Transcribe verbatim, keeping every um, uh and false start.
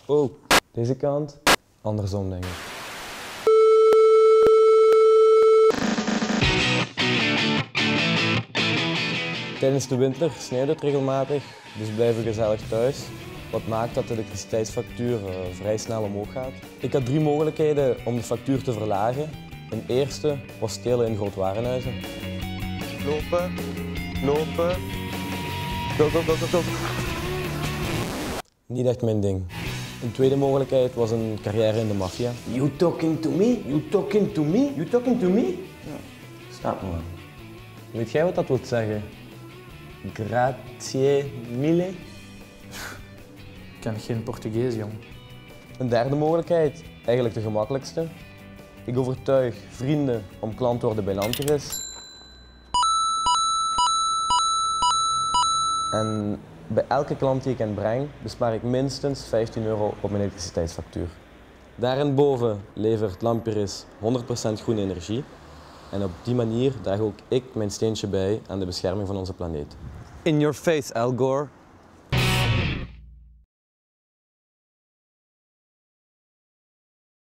Oh, deze kant. Andersom, denk ik. Tijdens de winter sneeuwt het regelmatig, dus blijven we gezellig thuis. Wat maakt dat de elektriciteitsfactuur uh, vrij snel omhoog gaat. Ik had drie mogelijkheden om de factuur te verlagen. Een eerste was stelen in grootwarenhuizen. Lopen, lopen. Go, go, go, go, go. Niet echt mijn ding. Een tweede mogelijkheid was een carrière in de maffia. You talking to me? You talking to me? You talking to me? Ja, stop man. Weet jij wat dat wil zeggen? Grazie mille? Ik ken geen Portugees, jong. Een derde mogelijkheid, eigenlijk de gemakkelijkste. Ik overtuig vrienden om klant te worden bij Lanteris. En bij elke klant die ik hen breng, bespaar ik minstens vijftien euro op mijn elektriciteitsfactuur. Daarboven levert Lampiris honderd procent groene energie. En op die manier draag ook ik mijn steentje bij aan de bescherming van onze planeet. In your face, Al Gore.